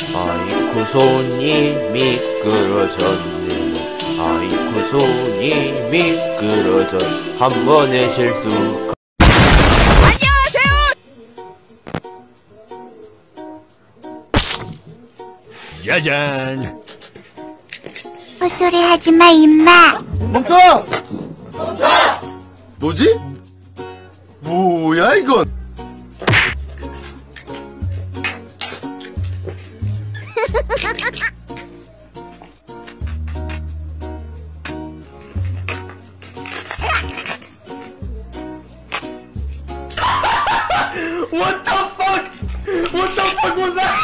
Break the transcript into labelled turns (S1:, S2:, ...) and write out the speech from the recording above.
S1: 아이쿠 손이 미끄러졌네. 아이쿠 손이 미끄러졌. 한 번의 실수.
S2: 짜잔.
S3: 헛소리 하지마 임마.
S4: 멈춰! 뭐지? 뭐야 이건?
S2: What the fuck? What the fuck was that?